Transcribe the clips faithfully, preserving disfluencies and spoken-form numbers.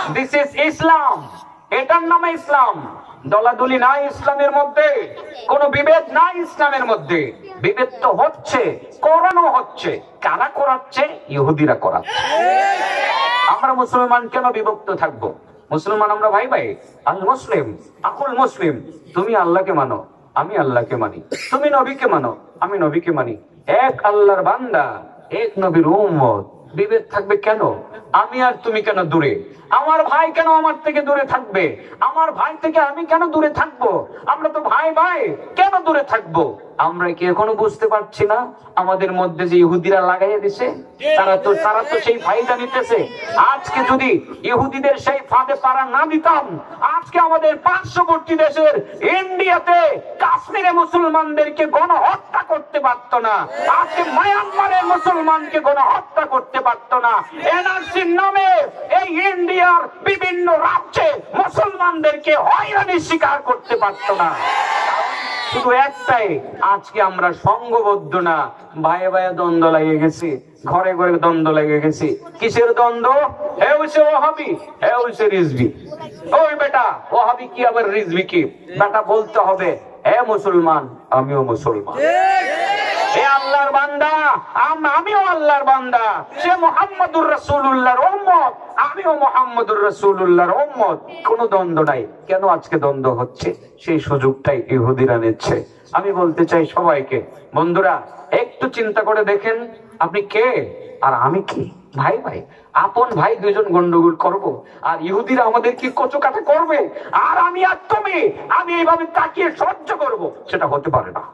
This is ইসলাম, এটার নামে ইসলাম। দলাদলি নাই ইসলামের মধ্যে, কোন বিভেদ নাই ইসলামের মধ্যে। বিভেদ তো হচ্ছে, করানো হচ্ছে। কারা করাচ্ছে? ইহুদিরা করাচ্ছে। আমরা মুসলমান কেন বিভক্ত থাকবো? মুসলমান আমরা ভাই ভাই। আল মুসলিম আকুল মুসলিম। তুমি আল্লাহকে মানো, আমি আল্লাহকে মানি। তুমি নবীকে মানো, আমি নবীকে মানি। এক আল্লাহর বান্দা, এক নবীর উম্মত। বিভেদ থাকবে কেন? আমি আর তুমি কেন দূরে? আমার ভাই কেন আমার থেকে দূরে থাকবে? আমার ভাই থেকে আমি কেন দূরে থাকবো? আমরা তো ভাই ভাই, কেন দূরে থাকবো? আমরা কি এখনো বুঝতে পারছি না আমাদের মধ্যে যে ইহুদিরা লাগাইয়া দিছে? তারা তো তারা তো সেই ফায়দা নিতেছে। আজকে যদি ইহুদিদের সেই ফাঁদে পাড়া না দিতাম, আজকে আমাদের পার্শ্ববর্তী দেশের ইন্ডিয়াতে কাশ্মীরে মুসলমানদেরকে গণহত্যা করতে পারতো না। আজকে মায়ানমারের মুসলমানকে গণহত্যা করতে পারতো না। এনআরসির নামে এই ইন্ডিয়ার বিভিন্ন রাজ্যে মুসলমানদেরকে হয়রানির শিকার করতে পারতো না। শুধু একটাই, আজকে আমরা সংঘবদ্ধ না, ভাইয়ে ভাইয়ে দ্বন্দ্ব লেগে গেছে, ঘরে ঘরে দ্বন্দ্ব লেগে গেছে। কিসের দ্বন্দ্ব? হে হইছে ওয়াহাবি, হে হইছে রিজভি। ওই বেটা ওয়াহাবি কি আবার রিজভি কি? বেটা বলতে হবে হে মুসলমান, আমিও মুসলমান। হে আল্লাহর বান্দা, আমিও আল্লাহর বান্দা। সে মুহাম্মদুর রাসূলুল্লাহর উম্মত, আমিও মুহাম্মদুর রাসূলুল্লাহর উম্মত। কোনো দ্বন্দ্ব নাই। কেন আজকে দ্বন্দ্ব হচ্ছে? সেই সুযোগটাই ইহুদিরা নিচ্ছে। আমি বলতে চাই সবাইকে, বন্ধুরা একটু চিন্তা করে দেখেন, আপনি কে আর আমি কি? ভাই ভাই, আপন ভাই দুইজন গন্ডগোল করব, আর ইহুদিরা আমাদের কি কচুকাটা করবে, আর আমি আর তুমি আমি এইভাবে তাকিয়ে সহ্য করব? সেটা হতে পারে না।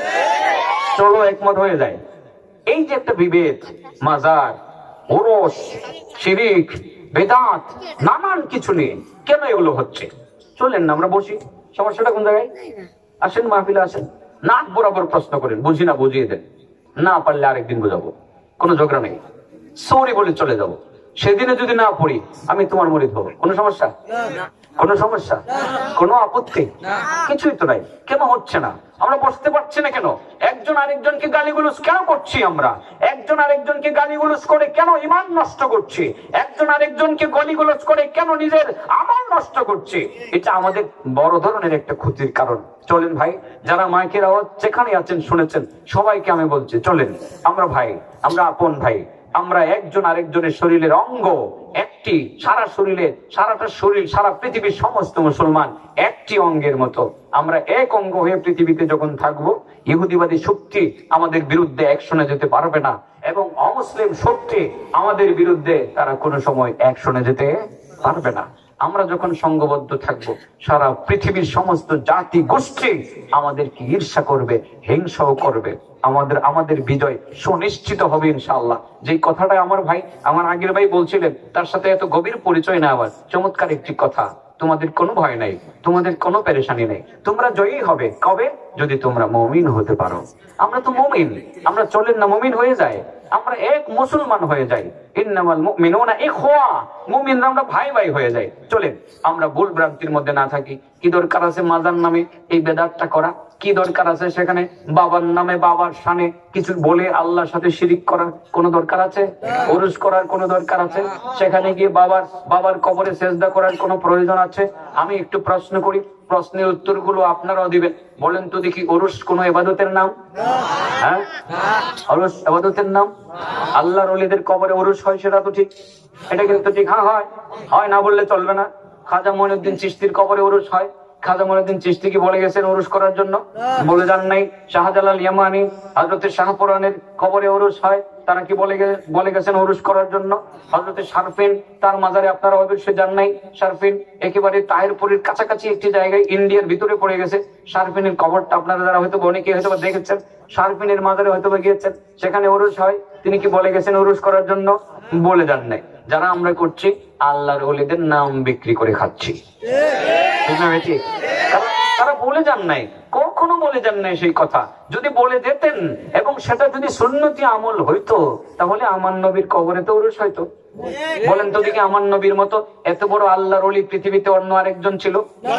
চলো একমত হয়ে যায়। এই যে একটা বিভেদ, মাজার, ওরস, শিরিক, বেদাত, নানান কিছু নিয়ে কেন এগুলো হচ্ছে? চলেন না আমরা বসি। সমস্যাটা কোন জায়গায়? আসেন মাহফিলে আসেন, নাক বরাবর প্রশ্ন করেন, বুঝি না বুঝিয়ে দেন, না পারলে আরেকদিন বোঝাবো, কোনো ঝগড়া নেই। সরি বলে চলে যাবো। সেদিনে যদি না পড়ি আমি তোমার মরিদ হবো, কোনো সমস্যা? কোনো সমস্যা? কোনো আপত্তি? কিছুই তো নাই। কেন হচ্ছে না? আমরা বসতে পারছি না কেন? একজন আরেকজনকে গালিগুলোজ কেন করছি? আমরা একজন আরেকজনকে গালিগুলোজ করে কেন ইমান নষ্ট করছি? একজন আরেকজনকে গালিগুলোজ করে কেন নিজের আমল নষ্ট করছি? এটা আমাদের বড় ধরনের একটা ক্ষতির কারণ। চলেন ভাই, যারা মাইকের আওয়াজ যেখানে আছেন শুনেছেন, সবাইকে আমি বলছি চলেন, আমরা ভাই, আমরা আপন ভাই। আমরা একজন আরেকজনের শরীরের অঙ্গ একটি, সারা শরীরে, সারাটা শরীর, সারা পৃথিবীর সমস্ত মুসলমান একটি অঙ্গের মতো। আমরা এক অঙ্গ হয়ে পৃথিবীতে যখন থাকবো, ইহুদিবাদী শক্তি আমাদের বিরুদ্ধে একশনে যেতে পারবে না, এবং অমুসলিম শক্তি আমাদের বিরুদ্ধে তারা কোনো সময় একশনে যেতে পারবে না। আমরা যখন সংঘবদ্ধ থাকবো, সারা পৃথিবীর সমস্ত জাতি গোষ্ঠী আমাদেরকে ঈর্ষা করবে, হিংসাও করবে। আমাদের আমাদের বিজয় সুনিশ্চিত হবে ইনশাআল্লাহ। যে কথাটা আমার ভাই, আমার আগের ভাই বলছিলেন, তার সাথে এত গভীর পরিচয় না, আবার চমৎকার একটি কথা। তোমাদের কোনো ভয় নাই, তোমাদের কোনো পেরেশানি নেই, তোমরা জয়ী হবে। কবে? যদি তোমরা মুমিন হতে পারো। আমরা তো মুমিন, আমরা চলেন না মুমিন হয়ে যায়, আমরা এক মুসলমান হয়ে যাই। ইন্নামাল মুমিনুনা ইখওয়া, মুমিনরা আমরা ভাই ভাই হয়ে যাই। চলেন আমরা ভুল ভ্রান্তির মধ্যে না থাকি। কি দরকার আছে মাজার নামে এই বেদাতটা করা? কি দরকার আছে সেখানে বাবার নামে, বাবার শানে কিছু বলে আল্লাহর সাথে শিরিক করার কোনো দরকার আছে? ওরস করার কোনো দরকার আছে? সেখানে গিয়ে বাবার বাবার কবরে সেজদা করার কোনো প্রয়োজন আছে? আমি একটু প্রশ্ন করি, প্রশ্নের উত্তরগুলো আপনারাও দিবেন। বলেন তো দেখি, ওরস কোন ইবাদতের নাম? হ্যাঁ, ওরস ইবাদতের নাম? আল্লাহর ওলিদের কবরে ওরস হয়, সেটা তো ঠিক, এটা কিন্তু ঠিক। হ্যাঁ হয়, হয় না বললে চলবে না। খাজা মঈনুদ্দিন চিশতির কবরে ওরস হয়। খাজা মঈনুদ্দিন চিশতি কি বলে গেছেন ওরস করার জন্য? বলে যান নাই। শাহজালাল ইয়ামানি, হযরত শাহপুরানের কবরে ওরস হয়, তারা কি বলে বলে গেছেন ওরস করার জন্য? হযরত শারফিন, তার মাজারে আপনারা অবশ্যই যান নাই। শারফিন একেবারে তাহিরপুরের কাছাকাছি একটি জায়গায় ইন্ডিয়ার ভিতরে পড়ে গেছে। শারফিনের কবরটা আপনারা যারা হয়তো অনেকে হয়তো দেখেছেন, শারফিনের মাজারে হয়তো গিয়েছেন, সেখানে ওরস হয়। তিনি কি বলে গেছেন ওরস করার জন্য? বলে যান নাই। যারা আমরা করছি, আল্লাহর ওলিদের নাম বিক্রি করে খাচ্ছি, ঠিক না বেটি? তারা বলে যান নাই, কখনো বলে যান নাই সেই কথা। যদি বলে যেতেন এবং সেটা যদি সুন্নতি আমল হইতো, তাহলে আমার নবীর কবরে তো ওরস হইতো। বলেন তো দেখি, আমার নবীর মতো এত বড় আল্লাহর ওলি পৃথিবীতে অন্য আরেকজন ছিল?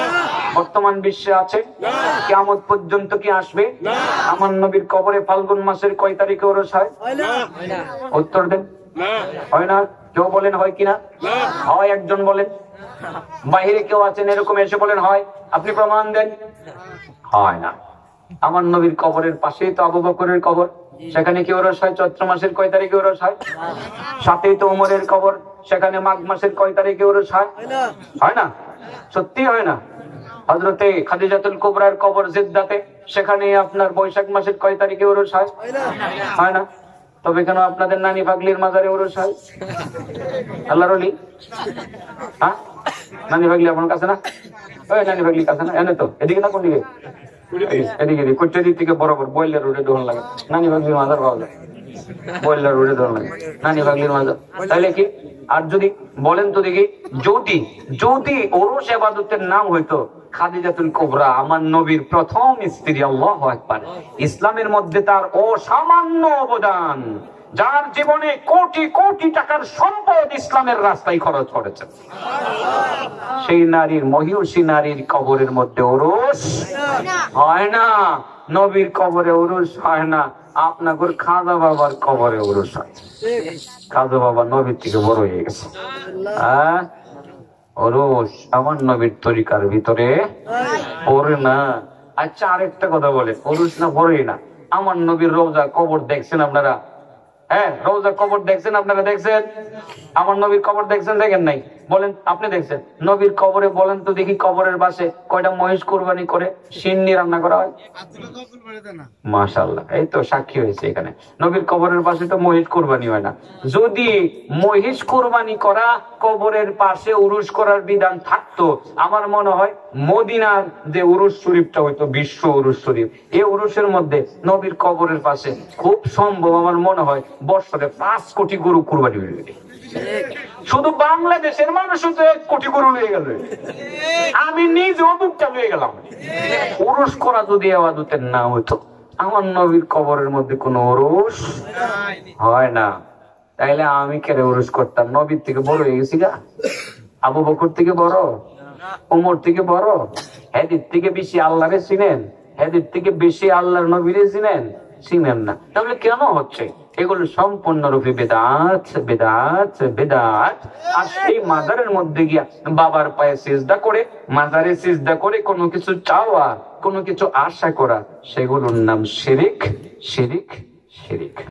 বর্তমান বিশ্বে আছে? কিয়ামত পর্যন্ত কি আসবে? আমার নবীর কবরে ফাল্গুন মাসের কয় তারিখে ওরস হয়? উত্তর দেন। হয় না? কেউ বলেন হয় কিনা? হয়, একজন বলেন। বাহিরে কেউ আছেন এরকম এসে বলেন হয়? আপনি প্রমাণ দেন। হয় না। আমার নবীর কবরের পাশেই তো আবু বকরের কবর, সেখানে কি ওরস হয়? চৈত্র মাসের কয় তারিখে ওরস হয়? সাথেই তো ওমরের কবর, সেখানে মাঘ মাসের কয় তারিখে ওরস হয়? হয় না? সত্যি হয় না? হযরতে খাদিজাতুল কুবরার কবর জিদ্দাতে, সেখানে আপনার বৈশাখ মাসের কয় তারিখে ওরস হয়? হয় না? তবে কেন আপনাদের নানি পাগলির মাজারে ওরস হয়? আল্লাহর ওলি, হ্যাঁ, নানি পাগলি আপনার কাছে না? ওই নানি পাগলি কাছে না? এনে তো এদিকে না, কোন দিকে? এদিকে কোচেরি থেকে বরাবর বয়লার রোডে দোকান লাগে, নানি পাগলির মাজার পাওয়া যায়। বয়লার রোডে দোকান লাগে নানি পাগলির মাজার। তাইলে কি? আর যদি বলেন তো দেখি, যদি যদি ওরস ইবাদতের নাম হইতো খাদিজাতুল কুবরা, আমার নবীর প্রথম স্ত্রী, আল্লাহু আকবার, ইসলামের মধ্যে তার অসামান্য অবদান, যার জীবনে কোটি কোটি টাকার সম্পদ ইসলামের রাস্তায় খরচ করেছেন, সেই নারীর, মহিষী নারীর কবরের মধ্যে ওরস হয় না। নবীর কবরে ওরস হয় না, আপনাদের খাজা বাবার কবরে ওরস হয়। খাজা বাবা নবীর থেকে বড় হয়ে গেছে। হ্যাঁ, ওরস আমার নবীর তরিকার ভিতরে পড়ে না। আচ্ছা, আরেকটা কথা বলে, ওরস না পড়ে না, আমার নবীর রওজা কবর দেখছেন আপনারা? হ্যাঁ, রওজা কবর দেখছেন আপনারা? দেখছেন? আমার নবীর কবর দেখছেন? দেখেন নাই? বলেন, আপনি দেখছেন নবীর কবরে? বলেন তো দেখি, কবরের পাশে কয়টা মহিষ কুরবানি করে সিন্নি রান্না করা হয়? মাশাআল্লাহ, এই তো সাক্ষী হয়েছে এখানে। নবীর কবরের পাশে তো মহিষ কুরবানি হয় না। যদি মহিষ কুরবানি করা কবরের পাশে উরুস করার বিধান থাকতো, আমার মনে হয় মদিনার যে উরুস শরীফটা হইতো, বিশ্ব উরুস শরীফ, এই উরুসের মধ্যে নবীর কবরের পাশে খুব সম্ভব আমার মনে হয় বছরে পাঁচ কোটি গরু কুরবানি হয়ে গেছে। শুধু বাংলাদেশের মানুষও তো এক কোটি গরু হয়ে গেল। আমি নিজেও বুকটা হয়ে গেলাম। উরুস করা যদি ইবাদতের না হইতো, আমার নবীর কবরের মধ্যে কোনো উরুস হয় না, তাইলে আমি কেন উরুস করতাম? নবীর থেকে বড় হয়ে গেছি গা? আবু বকর থেকে বড়? ওমর থেকে বড়? হেদির থেকে বেশি আল্লাহরে চিনেন? হেদির থেকে বেশি আল্লাহর নবীরে চিনেন? চিনেন না। তাহলে কেন হচ্ছে? এগুলো সম্পূর্ণরূপে বেদাত, বেদাত, বেদাত। আর সেই মাজারের মধ্যে গিয়া বাবার পায়ে সিজদা করে, মাজারে সিজদা করে কোনো কিছু চাওয়া, কোনো কিছু আশা করা, সেগুলোর নাম শিরিক, শিরিক, শিরিক।